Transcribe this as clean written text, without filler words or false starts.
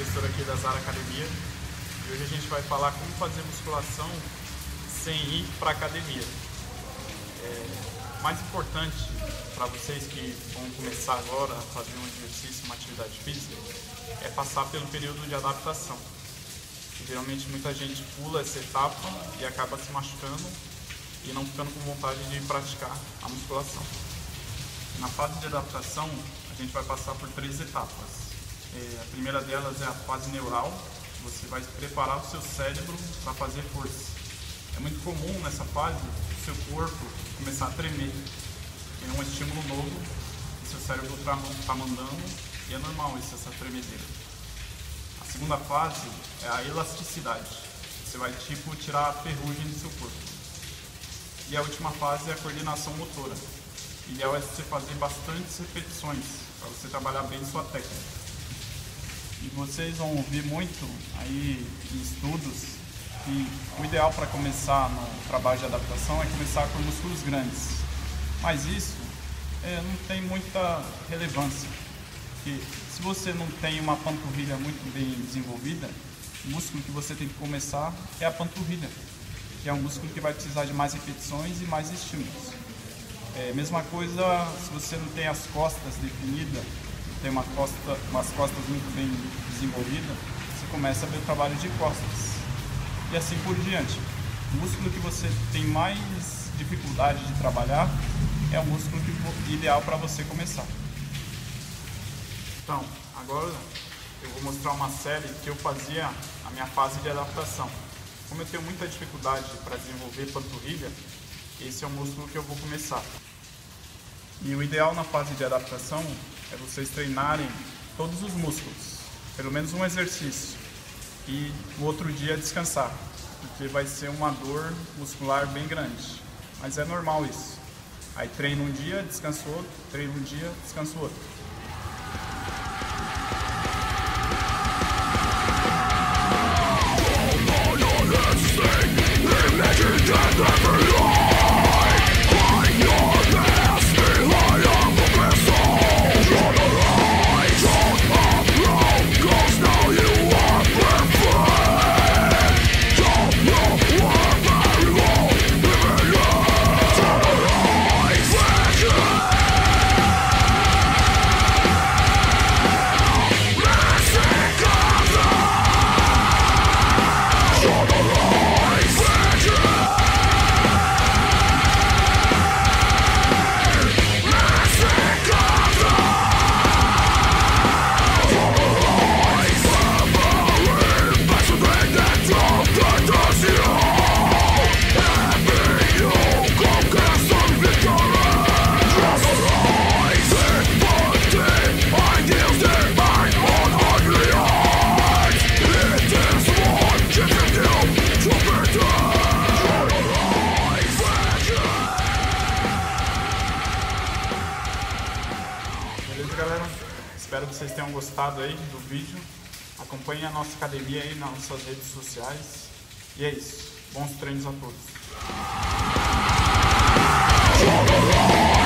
professor aqui da Zara Academia, e hoje a gente vai falar como fazer musculação sem ir para a academia. Mais importante para vocês que vão começar agora a fazer um exercício, uma atividade física, é passar pelo período de adaptação. Geralmente muita gente pula essa etapa e acaba se machucando e não ficando com vontade de praticar a musculação. Na fase de adaptação, a gente vai passar por 3 etapas. A primeira delas é a fase neural. Você vai preparar o seu cérebro para fazer força. É muito comum nessa fase o seu corpo começar a tremer. É um estímulo novo que seu cérebro está mandando e é normal essa tremedeira. A segunda fase é a elasticidade. Você vai tirar a ferrugem do seu corpo. E a última fase é a coordenação motora. O ideal é você fazer bastantes repetições para você trabalhar bem sua técnica. E vocês vão ouvir muito aí em estudos que o ideal para começar no trabalho de adaptação é começar com músculos grandes. Mas isso não tem muita relevância, porque se você não tem uma panturrilha muito bem desenvolvida, o músculo que você tem que começar é a panturrilha, que é um músculo que vai precisar de mais repetições e mais estímulos. Mesma coisa se você não tem as costas definidas, tem umas costas muito bem desenvolvidas, você começa a ver o trabalho de costas. E assim por diante. O músculo que você tem mais dificuldade de trabalhar é o músculo ideal para você começar. Então, agora eu vou mostrar uma série que eu fazia na minha fase de adaptação. Como eu tenho muita dificuldade para desenvolver panturrilha, esse é o músculo que eu vou começar. E o ideal na fase de adaptação é vocês treinarem todos os músculos, pelo menos um exercício, e no outro dia descansar, porque vai ser uma dor muscular bem grande, mas é normal isso. Aí treina um dia, descansa o outro, treina um dia, descansa o outro. Beleza, galera? Espero que vocês tenham gostado aí do vídeo. Acompanhem a nossa academia aí nas nossas redes sociais. E é isso. Bons treinos a todos.